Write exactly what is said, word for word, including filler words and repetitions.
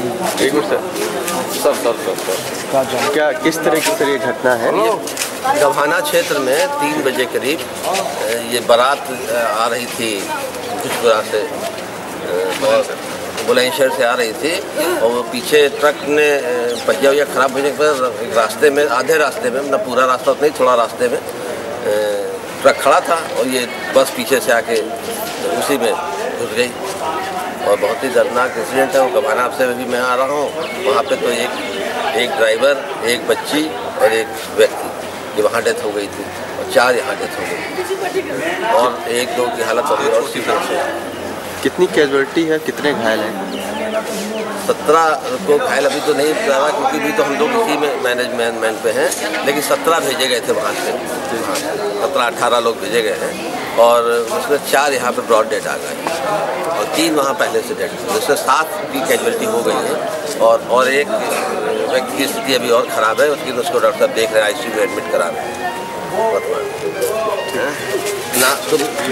एक minute sir sir sir sir sir क्या किस तरह की सर ये घटना है? गभाना क्षेत्र में तीन बजे करीब ये बारात आ रही थी कुछपुरा से, बुलंदशहर से आ रही थी और वो पीछे ट्रक ने पहिया वहिया खराब होने पर एक रास्ते में, आधे रास्ते में, ना पूरा रास्ता नहीं, थोड़ा रास्ते में ट्रक खड़ा था और ये बस पीछे से आके उसी में घुस गई और बहुत ही दर्दनाक इंसिडेंट है। वो गभाना से भी मैं आ रहा हूँ, वहाँ पे तो एक एक ड्राइवर, एक बच्ची और एक व्यक्ति ये वहाँ डेथ हो गई थी और चार यहाँ डेथ हो गई और एक दो की हालत अभी और सीरियस है। कितनी कैजुअलिटी है, कितने घायल हैं? सत्रह को घायल अभी तो नहीं पता क्योंकि भी तो हम लोग इसी में मैनेजमेंट पे हैं, लेकिन सत्रह भेजे गए थे वहाँ से, सत्रह अठारह लोग भेजे गए हैं और उसमें चार यहाँ पे ब्रॉड डेड आ गए और तीन वहाँ पहले से डेड थे, जिसमें सात की कैजुअलिटी हो गई है और और एक व्यक्ति की स्थिति अभी और ख़राब है, उसकी उसको डॉक्टर साहब देख रहे हैं, आई सी यू में एडमिट करा रहे हैं वर्तमान ना तो